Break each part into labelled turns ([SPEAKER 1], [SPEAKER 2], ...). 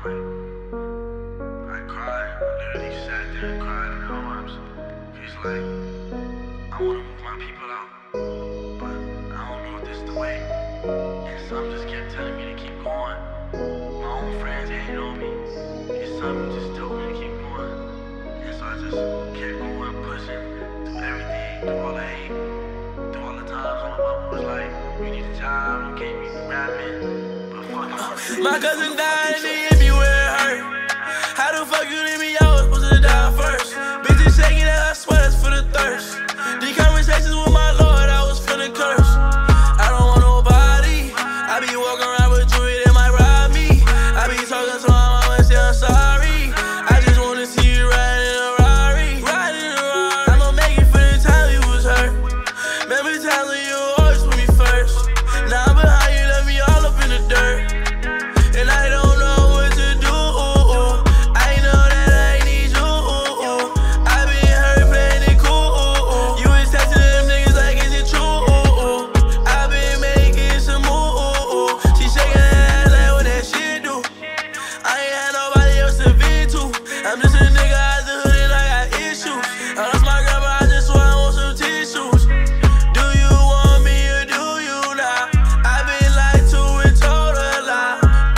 [SPEAKER 1] I cried, I literally sat there and cried in her arms. It's like, I wanna move my people out, but I don't know if this is the way. And some just kept telling me to keep going. My own friends hated on me, and some just told me to keep going. And so I just kept going, pushing through everything, through all the hate, through all the times when my mama was like, you need a job, you can't be rapping.
[SPEAKER 2] My cousin died and he hit me where it hurt. How the fuck you leave me? I was supposed to die first. Bitches shaking that I swear that's for the thirst. These conversations with my Lord, I was feeling cursed. I don't want nobody. I be walking around with jewelry that might rob me. I be talking to my mama and say I'm sorry. I just wanna see you riding in a Rari. I'ma make it for the time you was hurt. Remember times when you always put me first. Now I'm behind you, left me all up in the dirt. And I don't know what to do. I know that I need you. I been hurt playing it cool. You was texting them niggas like, is it true? I been making some moves. She shaking her ass like what that shit do. I ain't had nobody else to vent to. I'm just a nigga out the hood and I got issues. I lost my girl, but I just swear I want some tissues. Do you want me or do you not? I been lied to and told a lie.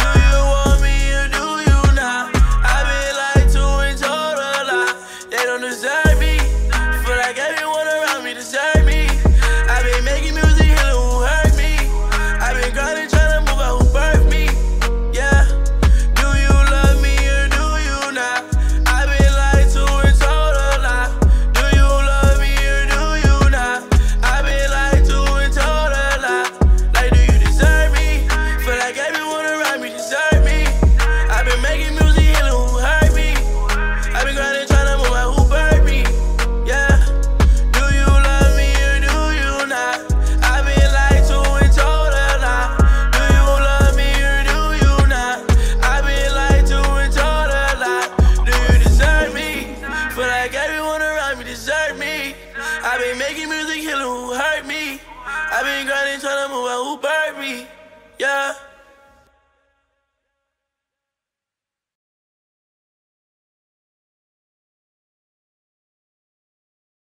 [SPEAKER 2] They don't deserve me. Feel like everyone around me deserve me. I been making music, healing who hurt me. I been grinding, trying to move out who birthed me. Yeah. Do you love me or do you not? I been lied to and told a lie. Do you love me or do you not? I been lied to and told a lie. Like, do you deserve me? Feel like everyone around me deserve me. I been making music, healing who hurt me. I been grinding, trying to move out who birthed me. Yeah. Do you love me or do you not? I been lied to and told a lie. Do you love me or do you not? I been lied to and told a lie. Do you deserve me? Feel like everyone around me deserve me. I been making music, healing who hurt me. I been grinding, trying to move out who birthed me.